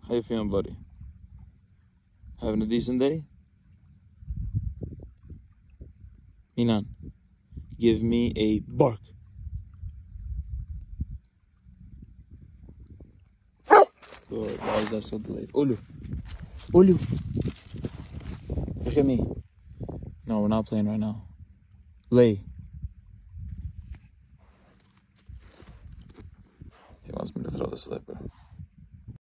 How you feeling, buddy? Having a decent day? Minan, give me a bark. Good. Why is that so delayed? Olu. Olu. Look at me. No, we're not playing right now. Lay. He wants me to throw the slipper.